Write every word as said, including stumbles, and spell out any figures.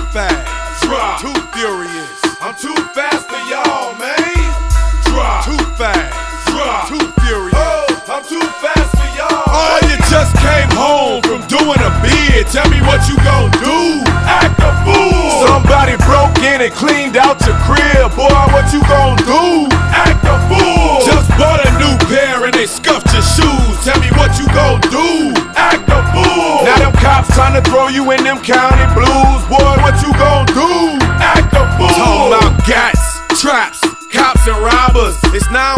fast, Drop. too furious. I'm too fast for y'all, man. Drop. Too fast, Drop. too furious. Oh, I'm too fast for y'all. Oh, you just came home from doing a bid. Tell me what you gon' do. Act a fool. Somebody broke in and cleaned out your crib. Boy, what you gon' do? Act a fool. Just bought a new pair and they scuffed your shoes. Tell me what you gon' do. Act a fool. Now them cops tryna throw you in them county blues. Boy, what you gon'